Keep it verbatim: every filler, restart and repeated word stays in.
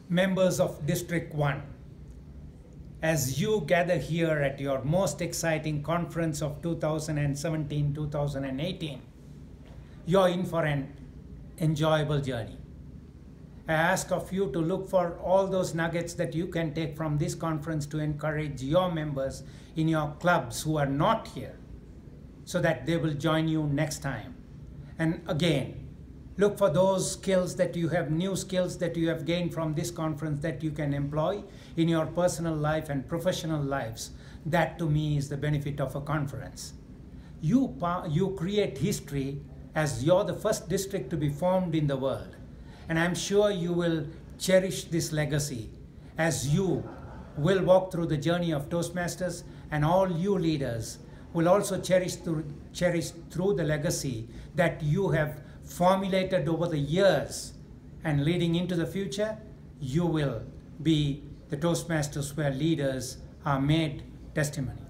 members of District one, as you gather here at your most exciting conference of two thousand seventeen two thousand eighteen, you're in for an enjoyable journey. I ask of you to look for all those nuggets that you can take from this conference to encourage your members in your clubs who are not here, so that they will join you next time. And again, look for those skills that you have, new skills that you have gained from this conference that you can employ in your personal life and professional lives. That to me is the benefit of a conference. You, you create history as you're the first district to be formed in the world. And I'm sure you will cherish this legacy as you will walk through the journey of Toastmasters, and all you leaders will also cherish through, cherish through the legacy that you have formulated over the years. And leading into the future, you will be the Toastmasters where leaders are made testimony.